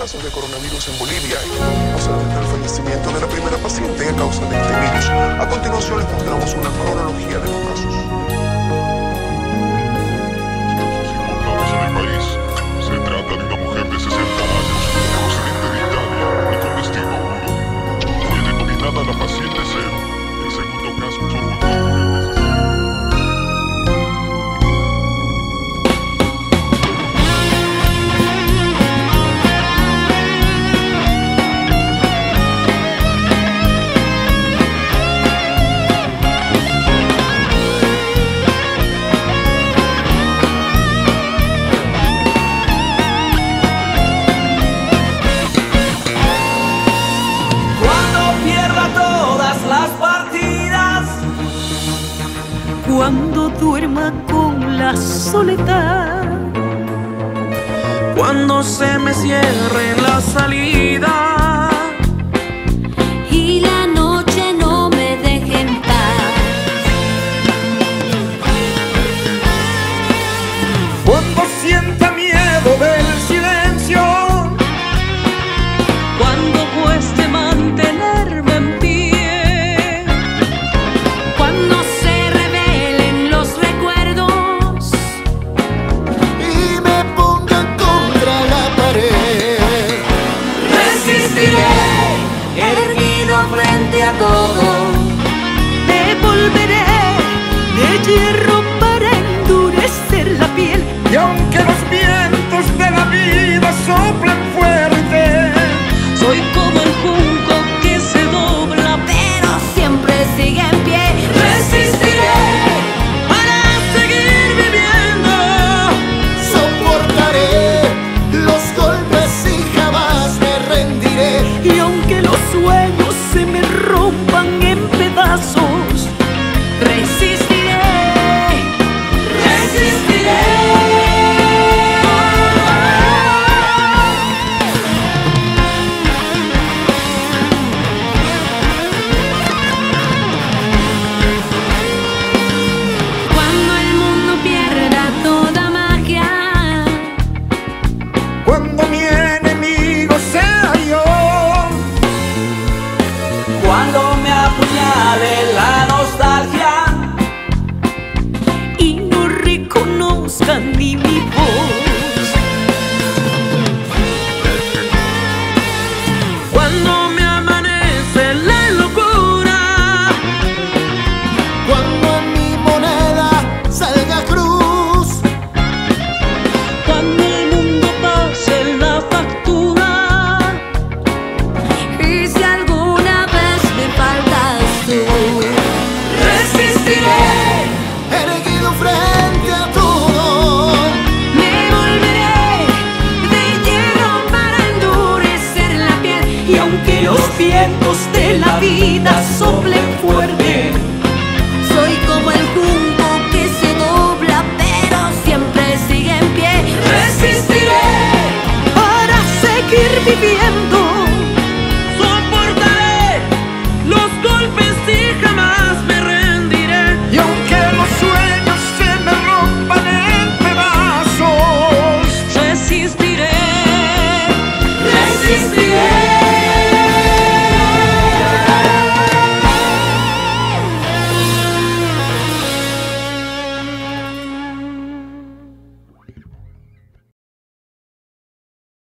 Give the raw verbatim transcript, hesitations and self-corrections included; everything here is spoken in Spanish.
casos de coronavirus en Bolivia y vamos a detectar el fallecimiento de la primera paciente a causa de este virus. A continuación les mostramos una cronología de los casos. Importados en el país. Se trata de una mujer de sesenta años, procedente de Italia y con destino a Europa. Fue denominada la paciente cero. El segundo caso fue otra mujer de cuando duerma con la soledad, cuando se me cierre la salida y la noche no me deje en paz, cuando sienta miedo del silencio, cuando cueste mantenerme en pie, cuando se revelen los recuerdos y me pongan contra la pared. resistiré, erguido frente a todo, me volveré de hierro para endurecer la piel. y aunque los vientos de la vida soplen fuerte, Soy como el junco que se dobla, pero siempre sigue en pie. Resistiré para seguir viviendo. Soportaré los golpes y jamás me rendiré. Y aunque los sueños se me rompan en pedazos, resistiré.